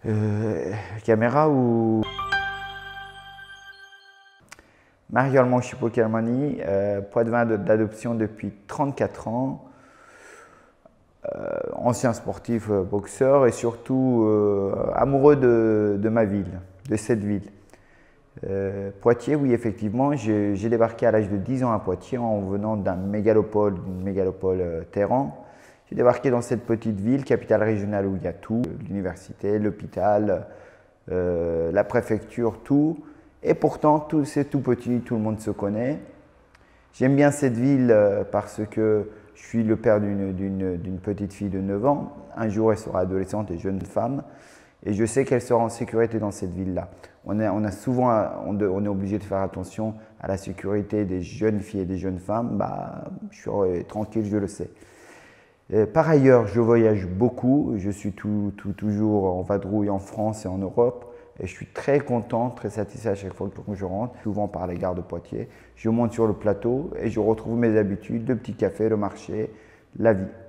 Caméra ou... Marie-Almond Chipo-Kermani, Poitevin d'adoption depuis 34 ans, ancien sportif, boxeur et surtout amoureux de ma ville, de cette ville. Poitiers, oui, effectivement, j'ai débarqué à l'âge de 10 ans à Poitiers en venant d'une mégalopole Téhéran. J'ai débarqué dans cette petite ville, capitale régionale où il y a tout, l'université, l'hôpital, la préfecture, tout. Et pourtant, c'est tout petit, tout le monde se connaît. J'aime bien cette ville parce que je suis le père d'une petite fille de 9 ans. Un jour, elle sera adolescente et jeune femme. Et je sais qu'elle sera en sécurité dans cette ville-là. On est obligé de faire attention à la sécurité des jeunes filles et des jeunes femmes. Bah, je suis tranquille, je le sais. Par ailleurs, je voyage beaucoup. Je suis toujours en vadrouille en France et en Europe. Et je suis très content, très satisfait à chaque fois que je rentre, souvent par les gares de Poitiers. Je monte sur le plateau et je retrouve mes habitudes, le petit café, le marché, la vie.